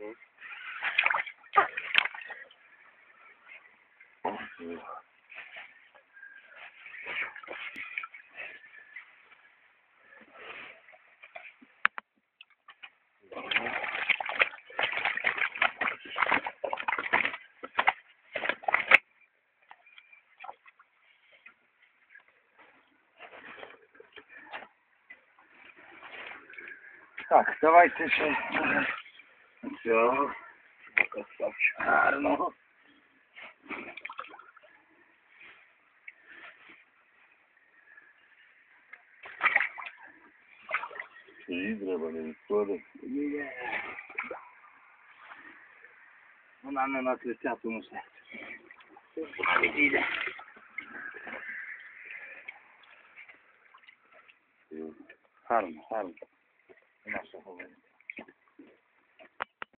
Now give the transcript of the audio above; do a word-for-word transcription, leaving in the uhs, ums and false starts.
Так, давайте ще. Все. Красавчик. Гарно. Її треба не відходить. Є. Вона не на тридцятому серці. Вона відійде. Гарно, гарно. Наша говорить.